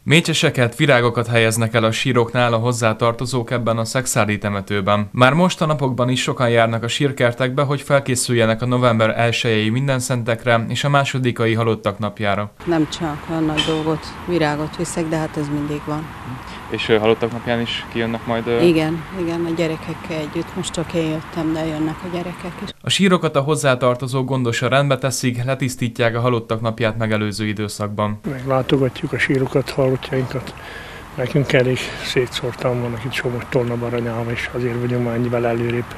Mécseseket, virágokat helyeznek el a síroknál a hozzátartozók ebben a szekszárdi temetőben. Már most a napokban is sokan járnak a sírkertekbe, hogy felkészüljenek a november 1-i mindenszentekre és a másodikai halottak napjára. Nem csak olyan nagy dolgot, virágot viszek, de hát ez mindig van. És halottak napján is kijönnek majd? Igen, a gyerekekkel együtt. Most csak én jöttem, de jönnek a gyerekek is. A sírokat a hozzátartozók gondosan rendbe teszik, letisztítják a halottak napját megelőző időszakban. Meglátogatjuk a sírokat, halottjainkat. Nekünk elég szétszórtan vannak itt Somogytól, Baranyám, és azért vagyunk már ennyivel előrébb.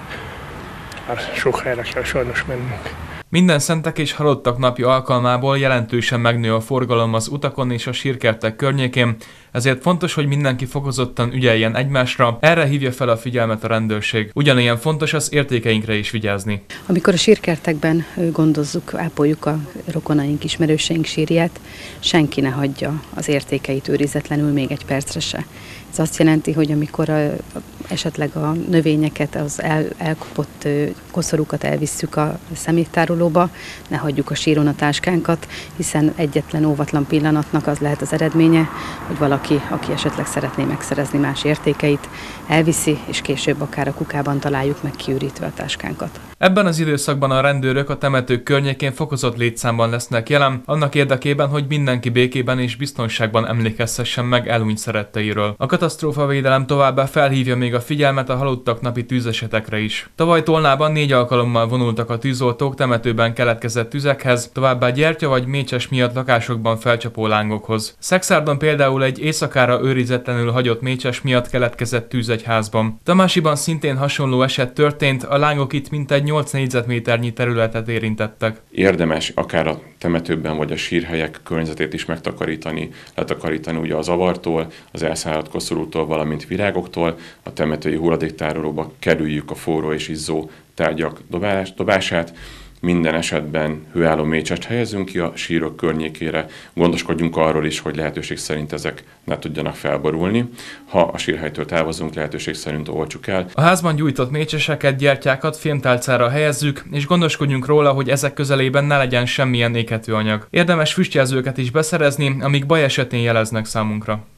Már sok helyre kell sajnos mennünk. Mindenszentek és halottak napja alkalmából jelentősen megnő a forgalom az utakon és a sírkertek környékén, ezért fontos, hogy mindenki fokozottan ügyeljen egymásra, erre hívja fel a figyelmet a rendőrség. Ugyanilyen fontos az értékeinkre is vigyázni. Amikor a sírkertekben gondozzuk, ápoljuk a rokonaink, ismerőseink sírját, senki ne hagyja az értékeit őrizetlenül még egy percre se. Ez azt jelenti, hogy amikor esetleg a növényeket, az elkopott koszorúkat elvisszük a szeméttárolóba, ne hagyjuk a síron a táskánkat, hiszen egyetlen óvatlan pillanatnak az lehet az eredménye, hogy valaki, aki esetleg szeretné megszerezni más értékeit, elviszi, és később akár a kukában találjuk meg kiürítve a táskánkat. Ebben az időszakban a rendőrök a temetők környékén fokozott létszámban lesznek jelen, annak érdekében, hogy mindenki békében és biztonságban emlékezhessen meg elhunyt szeretteiről. A katasztrófavédelem továbbá felhívja még a figyelmet a halottak napi tűzesetekre is. Tavaly Tolnában 4 alkalommal vonultak a tűzoltók temetőben keletkezett tüzekhez, továbbá gyertya vagy mécses miatt lakásokban felcsapó lángokhoz. Szekszárdon például egy éjszakára őrizetlenül hagyott mécses miatt keletkezett tűz egy házban. Tamásiban szintén hasonló eset történt, a lángok itt mintegy 8 négyzetméternyi területet érintettek. Érdemes akár a temetőben vagy a sírhelyek környezetét is megtakarítani, letakarítani ugye az avartól, az elszáradt koszorútól, valamint virágoktól. A temetői hulladéktárolóba kerüljük a forró és izzó tárgyak dobását. Minden esetben hőálló mécsest helyezünk ki a sírok környékére, gondoskodjunk arról is, hogy lehetőség szerint ezek ne tudjanak felborulni. Ha a sírhelytől távozunk, lehetőség szerint oltsuk el. A házban gyújtott mécseseket, gyertyákat fémtálcára helyezzük, és gondoskodjunk róla, hogy ezek közelében ne legyen semmilyen égető anyag. Érdemes füstjelzőket is beszerezni, amik baj esetén jeleznek számunkra.